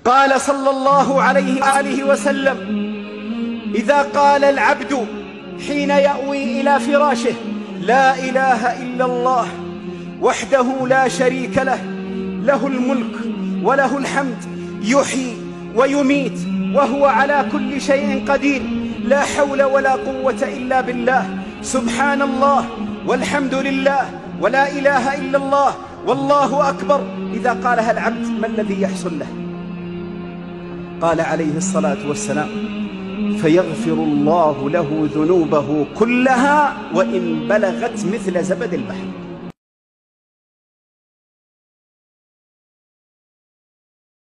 قال صلى الله عليه وآله وسلم: إذا قال العبد حين يأوي إلى فراشه: لا إله إلا الله وحده لا شريك له، له الملك وله الحمد، يحيي ويميت وهو على كل شيء قدير، لا حول ولا قوة إلا بالله، سبحان الله والحمد لله ولا إله إلا الله والله أكبر. إذا قالها العبد ما الذي يحصل له؟ قال عليه الصلاة والسلام: فيغفر الله له ذنوبه كلها وإن بلغت مثل زبد البحر.